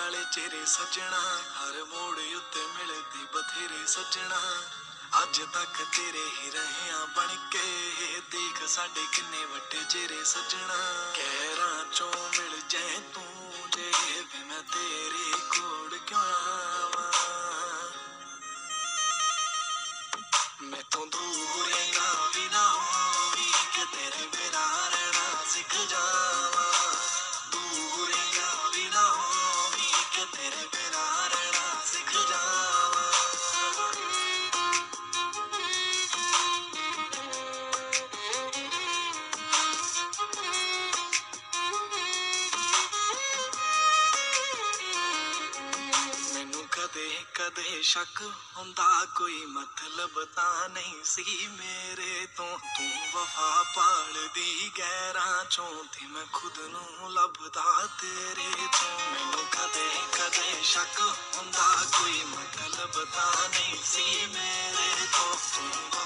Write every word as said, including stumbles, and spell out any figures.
काले चेहरे सजना, हर मोड़ उत्ते मिलदी बथेरे सजना। अज तक तेरे ही रहे आ बन के, देख साडे किन्ने वड्डे चेहरे सजना। कहरां चों मिल जाए तू जे वे मैं तेरे कोल क्यों आवां। मैं तो दूर ना भी ना होवी कि तेरे बिना रहना सिख जावा। दूर ना भी ना होवी कि तेरे बिना रहना सिख जावा। मैनू कदे कदे शक हुंदा कोई मतलब तां नहीं सी मेरे तो। तू वफा पालदी गैरां चों ते मैं खुद नू लभदा तेरे तो। मैनू कदे कदे शक हुंदा कोई मतलब तां नहीं सी मेरे तो। तू